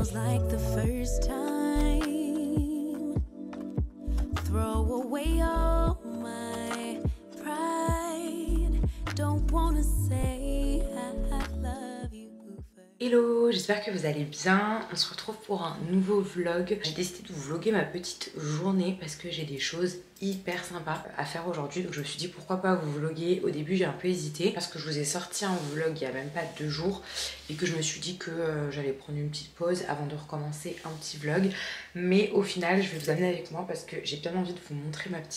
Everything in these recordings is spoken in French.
feels like the first time. Throw away all my pride. Don't wanna say I love you. Hello, j'espère que vous allez bien. On se retrouve pour un nouveau vlog. J'ai décidé de vous vlogger ma petite journée parce que j'ai des choses hyper sympas à faire aujourd'hui. Donc je me suis dit pourquoi pas vous vlogger. Au début j'ai un peu hésité parce que je vous ai sorti un vlog il y a même pas 2 jours et que je me suis dit que j'allais prendre une petite pause avant de recommencer un petit vlog. Mais au final je vais vous amener avec moi parce que j'ai bien envie de vous montrer ma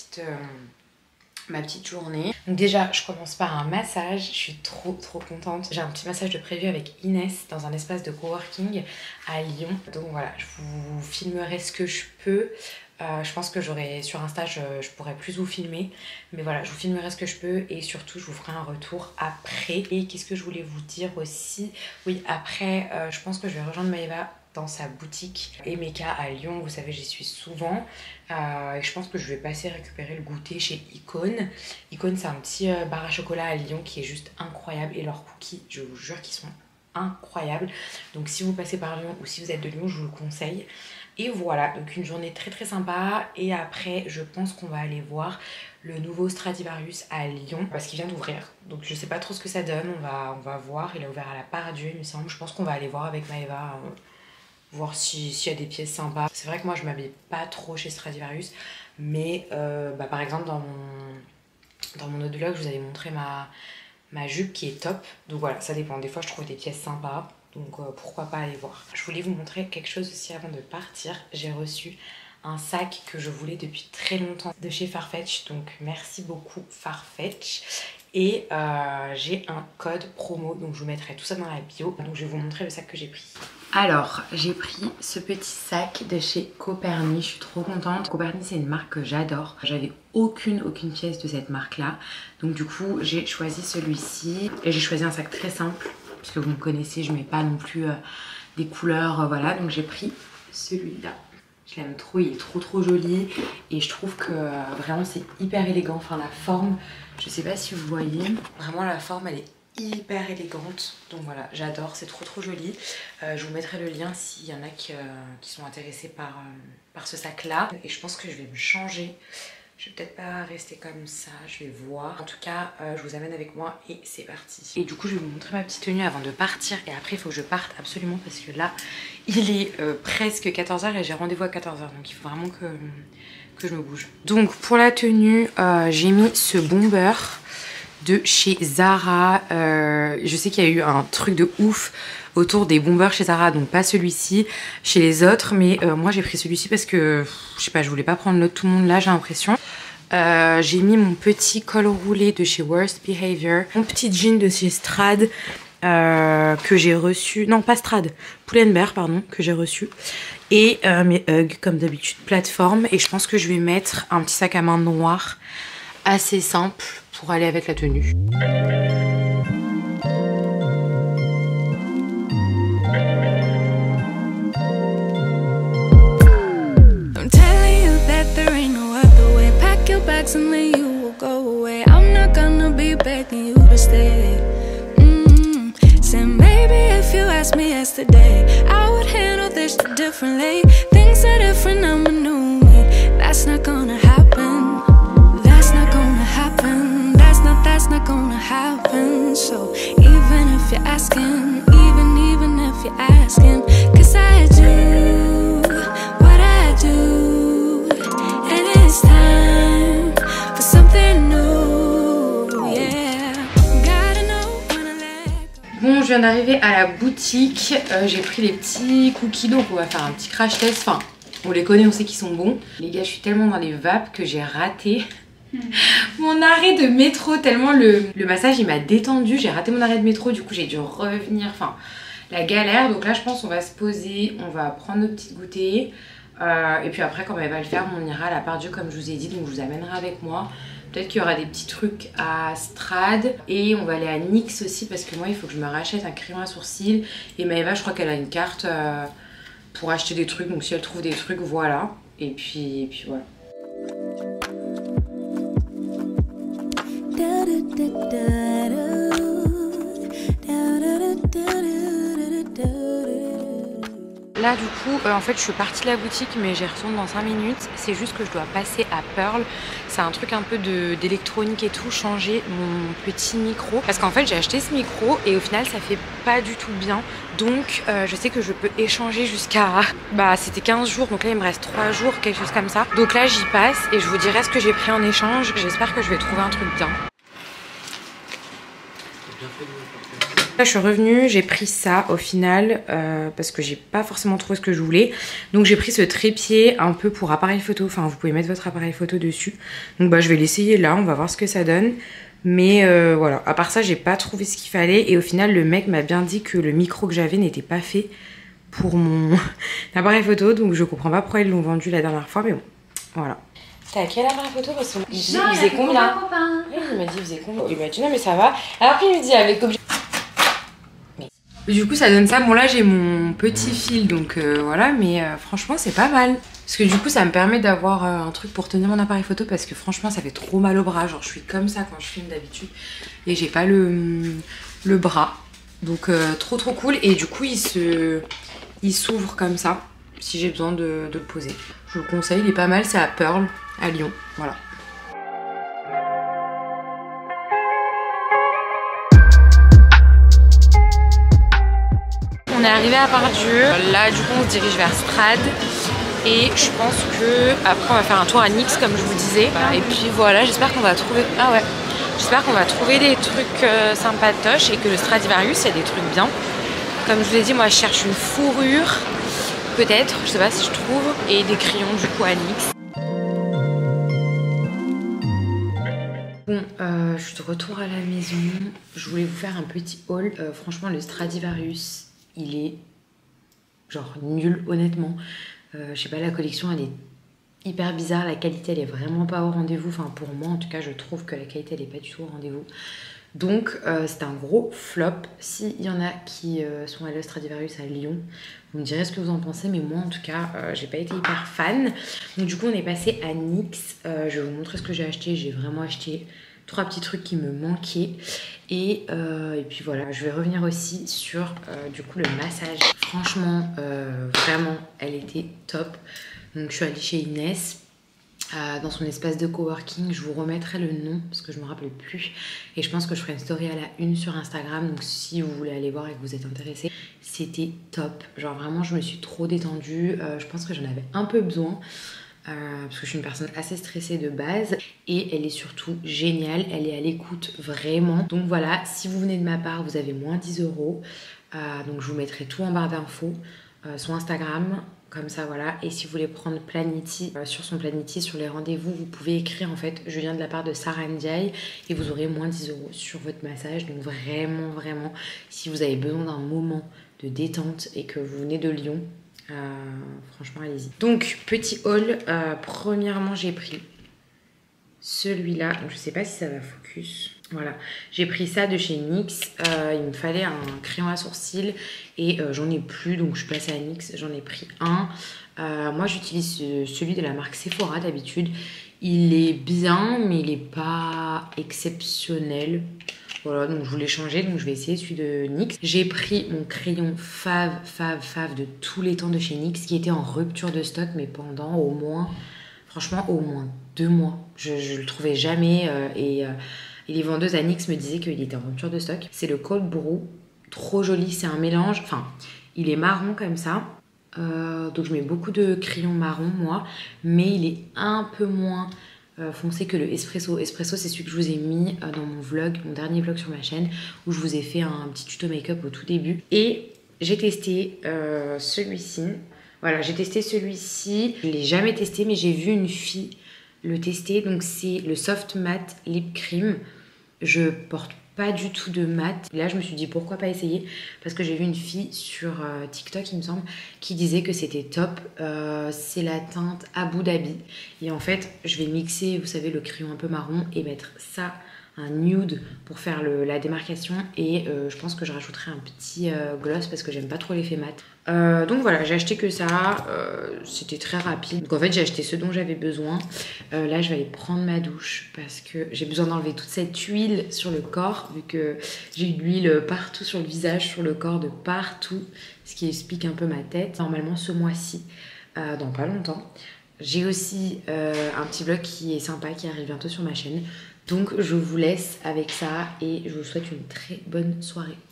petite journée. Donc déjà je commence par un massage, je suis trop contente. J'ai un petit massage de prévu avec Inès dans un espace de coworking à Lyon. Donc voilà, je vous filmerai ce que je peux. Je pense que j'aurai sur Insta, je pourrai plus vous filmer. Mais voilà, je vous filmerai ce que je peux et surtout je vous ferai un retour après. Et qu'est-ce que je voulais vous dire aussi? Oui, après je pense que je vais rejoindre Maëva dans sa boutique Emeka à Lyon. Vous savez, j'y suis souvent. Et je pense que je vais passer récupérer le goûter chez Icône. Icône, c'est un petit bar à chocolat à Lyon qui est juste incroyable. Et leurs cookies, je vous jure qu'ils sont incroyables. Donc si vous passez par Lyon ou si vous êtes de Lyon, je vous le conseille. Et voilà, donc une journée très sympa. Et après, je pense qu'on va aller voir le nouveau Stradivarius à Lyon parce qu'il vient d'ouvrir. Donc je sais pas trop ce que ça donne. On va voir. Il a ouvert à la Part-Dieu, il me semble. Je pense qu'on va aller voir avec Maëva. Voir s'il y a des pièces sympas. C'est vrai que moi je m'habille pas trop chez Stradivarius, mais par exemple dans mon autre vlog je vous avais montré ma jupe qui est top. Donc voilà, ça dépend, des fois je trouve des pièces sympas, donc pourquoi pas aller voir. Je voulais vous montrer quelque chose aussi avant de partir. J'ai reçu un sac que je voulais depuis très longtemps de chez Farfetch, donc merci beaucoup Farfetch. Et j'ai un code promo, donc je vous mettrai tout ça dans la bio. Donc je vais vous montrer le sac que j'ai pris. Alors j'ai pris ce petit sac de chez Coperni, je suis trop contente. Coperni c'est une marque que j'adore. J'avais aucune pièce de cette marque là. Donc du coup j'ai choisi celui-ci. Et j'ai choisi un sac très simple, parce que vous me connaissez, je mets pas non plus des couleurs, voilà. Donc j'ai pris celui-là. Je l'aime trop, il est trop joli. Et je trouve que vraiment c'est hyper élégant. Enfin la forme, je sais pas si vous voyez, vraiment la forme elle est hyper élégante. Donc voilà, j'adore, c'est trop joli. Je vous mettrai le lien s'il y en a qui sont intéressés par ce sac là. Et je pense que je vais me changer. Je vais peut-être pas rester comme ça, je vais voir. En tout cas, je vous amène avec moi et c'est parti. Et du coup, je vais vous montrer ma petite tenue avant de partir. Et après, il faut que je parte absolument parce que là, il est presque 14h et j'ai rendez-vous à 14h. Donc il faut vraiment que je me bouge. Donc pour la tenue, j'ai mis ce bomber de chez Zara. Je sais qu'il y a eu un truc de ouf autour des bombers chez Zara, donc pas celui-ci chez les autres, mais moi j'ai pris celui-ci parce que je sais pas, je voulais pas prendre l'autre tout le monde là, j'ai l'impression. J'ai mis mon petit col roulé de chez Worst Behavior, mon petit jean de chez Strad que j'ai reçu, non pas Strad, Pull&Bear pardon, que j'ai reçu, et mes Ugg comme d'habitude plateforme. Et je pense que je vais mettre un petit sac à main noir assez simple pour aller avec la tenue. Bags and then you will go away. I'm not gonna be begging you to stay. Say maybe if you asked me yesterday, I would handle this differently. Things are different, I'm a new me. That's not gonna happen. That's not gonna happen. That's not gonna happen. So even if you're asking, even if you're asking, 'cause I do what I do, and it's time for something new, yeah. Gotta know when I let go. Bon, je viens d'arriver à la boutique. J'ai pris les petits cookies, donc on va faire un petit crash test. Enfin, on les connaît, on sait qu'ils sont bons. Les gars, je suis tellement dans les vapes que j'ai raté mon arrêt de métro, tellement le massage il m'a détendu. J'ai raté mon arrêt de métro, du coup j'ai dû revenir, enfin la galère. Donc là je pense qu'on va se poser, on va prendre nos petites goûters et puis après quand elle va le faire on ira à la Part-Dieu comme je vous ai dit. Donc je vous amènerai avec moi. Peut-être qu'il y aura des petits trucs à Strad et on va aller à NYX aussi parce que moi il faut que je me rachète un crayon à sourcils. Et Maëva je crois qu'elle a une carte pour acheter des trucs, donc si elle trouve des trucs voilà. Et puis voilà. Là du coup en fait je suis partie de la boutique mais j'y retourne dans 5 minutes. C'est juste que je dois passer à Pearl. C'est un truc un peu d'électronique et tout, changer mon petit micro. Parce qu'en fait j'ai acheté ce micro et au final ça fait pas du tout bien. Donc je sais que je peux échanger jusqu'à... Bah c'était 15 jours, donc là il me reste 3 jours, quelque chose comme ça. Donc là j'y passe et je vous dirai ce que j'ai pris en échange. J'espère que je vais trouver un truc bien. Là, je suis revenue, j'ai pris ça au final parce que j'ai pas forcément trouvé ce que je voulais. Donc j'ai pris ce trépied un peu pour appareil photo, enfin vous pouvez mettre votre appareil photo dessus. Donc bah je vais l'essayer là, on va voir ce que ça donne. Mais voilà, à part ça j'ai pas trouvé ce qu'il fallait et au final le mec m'a bien dit que le micro que j'avais n'était pas fait pour mon appareil photo. Donc je comprends pas pourquoi ils l'ont vendu la dernière fois, mais bon, voilà. T'as quel appareil photo? Parce qu'il faisait combien? Il m'a dit il faisait combien? Il m'a dit non mais ça va. Alors qu'il lui dit avec objet. Du coup ça donne ça, bon là j'ai mon petit fil donc voilà, mais franchement c'est pas mal. Parce que du coup ça me permet d'avoir un truc pour tenir mon appareil photo parce que franchement ça fait trop mal au bras, genre je suis comme ça quand je filme d'habitude et j'ai pas le bras. Donc trop cool et du coup il s'ouvre comme ça si j'ai besoin de le poser. Je vous le conseille, il est pas mal, c'est à Pearl, à Lyon, voilà. On est arrivé à Pardieu, là du coup on se dirige vers Strad et je pense que après on va faire un tour à Nix comme je vous disais. Et puis voilà, j'espère qu'on va trouver... Ah ouais, j'espère qu'on va trouver des trucs sympatoches et que le Stradivarius il y a des trucs bien. Comme je vous l'ai dit, moi je cherche une fourrure, peut-être, je sais pas si je trouve, et des crayons du coup à Nix. Bon, je suis de retour à la maison, je voulais vous faire un petit haul. Franchement le Stradivarius il est genre nul honnêtement. Je sais pas, la collection elle est hyper bizarre, la qualité elle est vraiment pas au rendez-vous. Enfin pour moi en tout cas je trouve que la qualité elle est pas du tout au rendez-vous. Donc c'est un gros flop. S'il y en a qui sont allés au Stradivarius à Lyon, vous me direz ce que vous en pensez, mais moi en tout cas j'ai pas été hyper fan. Donc du coup on est passé à Nix. Je vais vous montrer ce que j'ai acheté. J'ai vraiment acheté 3 petits trucs qui me manquaient et puis voilà, je vais revenir aussi sur du coup le massage. Franchement vraiment elle était top. Donc je suis allée chez Inès dans son espace de coworking. Je vous remettrai le nom parce que je me rappelle plus et je pense que je ferai une story à la une sur Instagram, donc si vous voulez aller voir et que vous êtes intéressé, c'était top. Genre vraiment je me suis trop détendue. Je pense que j'en avais un peu besoin. Parce que je suis une personne assez stressée de base et elle est surtout géniale, elle est à l'écoute vraiment. Donc voilà, si vous venez de ma part vous avez moins 10 €. Donc je vous mettrai tout en barre d'infos, son Instagram, comme ça voilà. Et si vous voulez prendre Planity, sur son Planity, sur les rendez-vous, vous pouvez écrire en fait je viens de la part de Sarah Ndiaye et vous aurez moins 10 € sur votre massage. Donc vraiment si vous avez besoin d'un moment de détente et que vous venez de Lyon, franchement allez-y. Donc petit haul, premièrement j'ai pris celui-là, je sais pas si ça va focus, voilà, j'ai pris ça de chez NYX. Il me fallait un crayon à sourcils et j'en ai plus, donc je suis passée à NYX, j'en ai pris un. Moi j'utilise celui de la marque Sephora d'habitude, il est bien mais il est pas exceptionnel. Voilà, donc je voulais changer, donc je vais essayer celui de NYX. J'ai pris mon crayon fave de tous les temps de chez NYX qui était en rupture de stock, mais pendant au moins, franchement au moins 2 mois. Je le trouvais jamais et les vendeuses à NYX me disaient qu'il était en rupture de stock. C'est le Cold Brew, trop joli, c'est un mélange, enfin il est marron comme ça. Donc je mets beaucoup de crayons marron moi, mais il est un peu moins foncé que le Espresso. Espresso c'est celui que je vous ai mis dans mon vlog, mon dernier vlog sur ma chaîne, où je vous ai fait un petit tuto make-up au tout début. Et j'ai testé celui-ci. Voilà, j'ai testé celui-ci. Je ne l'ai jamais testé, mais j'ai vu une fille le tester. Donc c'est le Soft Matte Lip Cream. Je porte pas du tout de mat. Là je me suis dit pourquoi pas essayer, parce que j'ai vu une fille sur TikTok il me semble qui disait que c'était top. C'est la teinte Abu Dhabi et en fait je vais mixer, vous savez, le crayon un peu marron et mettre ça un nude pour faire la démarcation et je pense que je rajouterai un petit gloss parce que j'aime pas trop l'effet mat. Donc voilà, j'ai acheté que ça, c'était très rapide. Donc en fait j'ai acheté ce dont j'avais besoin. Là je vais aller prendre ma douche parce que j'ai besoin d'enlever toute cette huile sur le corps vu que j'ai eu de l'huile partout sur le visage, sur le corps, de partout, ce qui explique un peu ma tête. Normalement ce mois-ci, dans pas longtemps, j'ai aussi un petit vlog qui est sympa qui arrive bientôt sur ma chaîne. Donc je vous laisse avec ça et je vous souhaite une très bonne soirée.